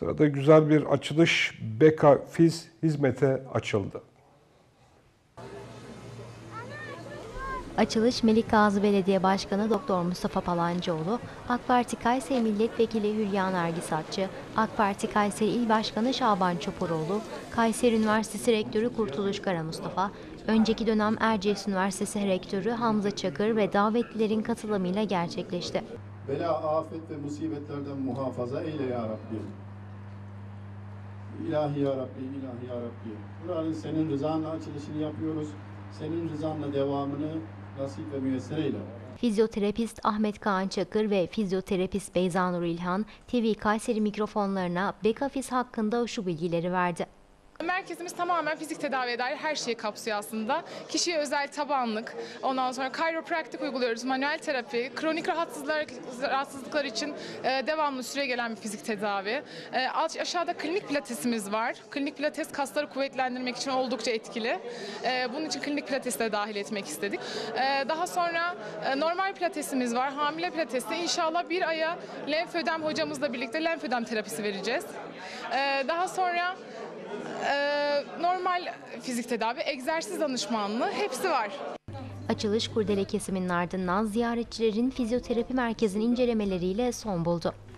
Sırada güzel bir açılış, Beka Fiz hizmete açıldı. Açılış Melikgazi Belediye Başkanı Doktor Mustafa Palancıoğlu, AK Parti Kayseri Milletvekili Hülya Nergisatçı, AK Parti Kayseri İl Başkanı Şaban Çopuroğlu, Kayseri Üniversitesi Rektörü Kurtuluş Kara Mustafa, önceki dönem Erciyes Üniversitesi Rektörü Hamza Çakır ve davetlilerin katılımıyla gerçekleşti. Bela, afet ve musibetlerden muhafaza eyle ya Rabbi. İlahi ya Rabbi, ilahi ya Rabbi. Buranın senin rızanla açılışını yapıyoruz. Senin rızanla devamını nasip ve müyesser eyle. Fizyoterapist Ahmet Kaan Çakır ve fizyoterapist Beyza Nur İlhan, TV Kayseri mikrofonlarına Beka Fiz hakkında şu bilgileri verdi. Merkezimiz tamamen fizik tedaviye dair her şeyi kapsıyor aslında. Kişiye özel tabanlık, ondan sonra kayropraktik uyguluyoruz, manuel terapi, kronik rahatsızlıklar için devamlı süre gelen bir fizik tedavi. Aşağıda klinik pilatesimiz var. Klinik pilates kasları kuvvetlendirmek için oldukça etkili. Bunun için klinik pilatesi de dahil etmek istedik. Daha sonra normal pilatesimiz var, hamile pilatesi. İnşallah bir aya lenfödem hocamızla birlikte lenfödem terapisi vereceğiz. Daha sonra normal fizik tedavi, egzersiz danışmanlığı hepsi var. Açılış kurdele kesiminin ardından ziyaretçilerin fizyoterapi merkezinin incelemeleriyle son buldu.